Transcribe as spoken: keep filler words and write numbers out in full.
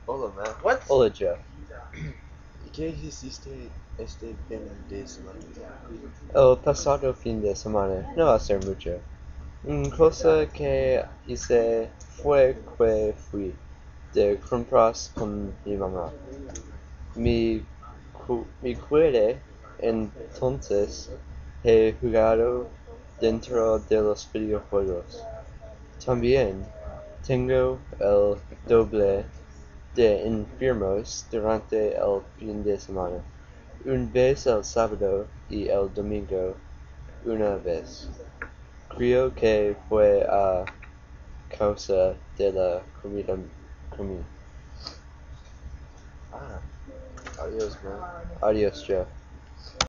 Hola, man. What? Hola, Jeff. ¿Qué hiciste este fin de semana? El pasado fin de semana no hacer mucho. Una cosa que hice fue que fui de compras con mi mamá. Mi, cu- mi cuore entonces he jugado dentro de los videojuegos. También tengo el doble de enfermos durante el fin de semana. Un vez el sábado y el domingo una vez. Creo que fue a causa de la comida comí. Ah, adiós, man. Adiós, Jeff.